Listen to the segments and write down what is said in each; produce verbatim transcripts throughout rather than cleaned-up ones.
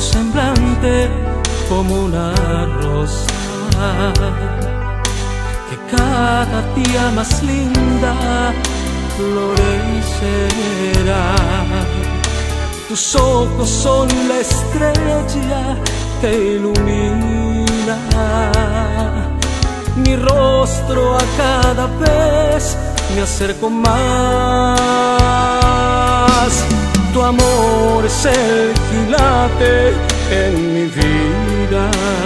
semblante como una rosa que cada día más linda florecerá. Tus ojos son la estrella que ilumina mi rostro. A cada vez me acerco más. Tu amor es el quilate en mi vida,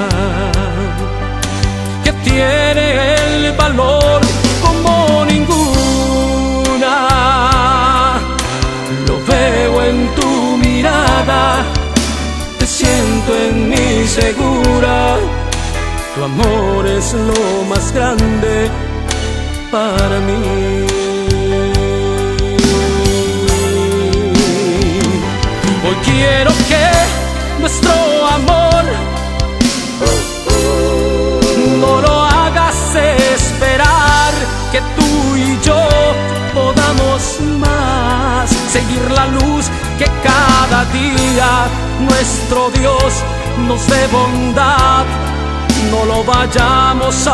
que tiene el valor como ninguna. Lo veo en tu mirada, te siento en mí segura. Tu amor es lo más grande para mí. Hoy quiero que nuestro amor no lo hagas esperar, que tú y yo podamos más seguir la luz que cada día nuestro Dios nos dé bondad. No lo vayamos a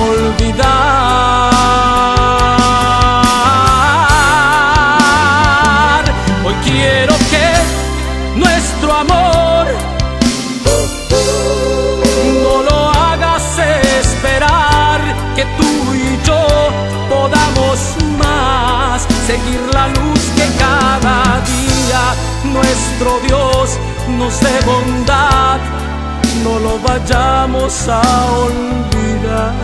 olvidar. Hoy quiero que nuestro amor no lo hagas esperar, que tú y yo podamos más seguir la luz que cada día nuestro Dios nos dé bondad. No lo vayamos a olvidar.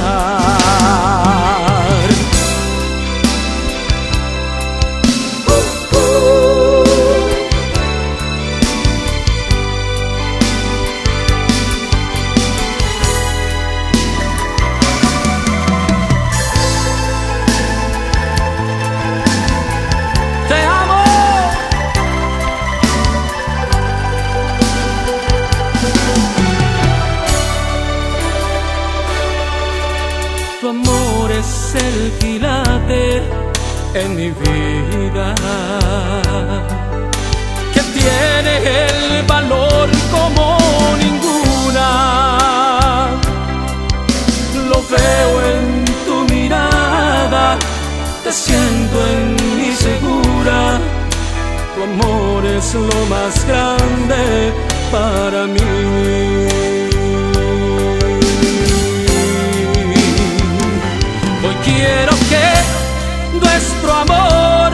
Tu amor es el quilate en mi vida, que tiene el valor como ninguna. Lo veo en tu mirada, te siento en mí segura. Tu amor es lo más grande para mí. Quiero que nuestro amor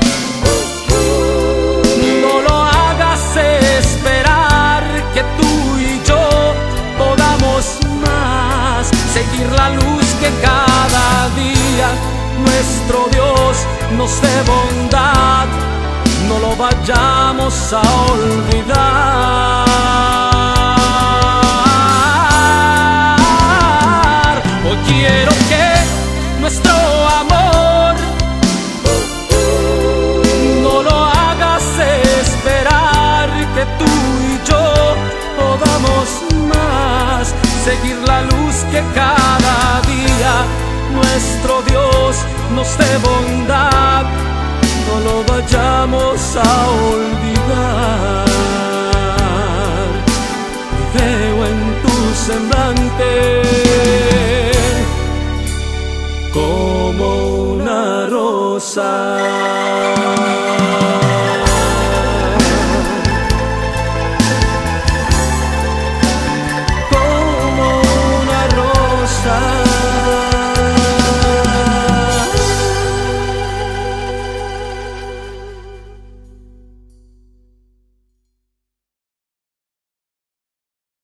no lo hagas esperar, que tú y yo podamos más seguir la luz que cada día nuestro Dios nos dé bondad. No lo vayamos a olvidar. Hoy quiero que nuestro amor no lo hagas esperar, que tú y yo podamos más seguir la luz que cada día nuestro Dios nos dé bondad. No lo vayamos a olvidar. Veo en tu semblante como una rosa.